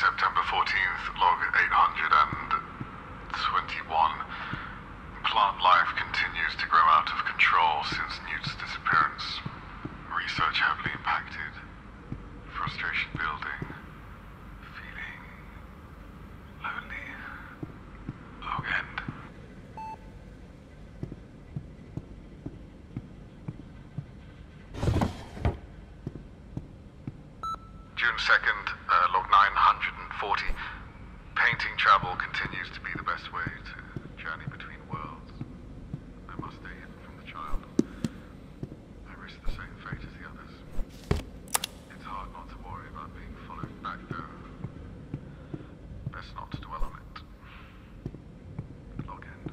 September 14th, log 821. Plant life continues to grow out of control since Newt's disappearance. Research heavily impacted. Frustration building. Feeling lonely. Log end. June 2nd, log 940. Painting travel continues to be the best way to journey between worlds. I must stay hidden from the child. I risk the same fate as the others. It's hard not to worry about being followed back, though. Best not to dwell on it. Log end.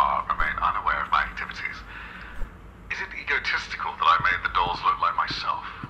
far remain unaware of my activities. Is it egotistical that I made the dolls look like myself?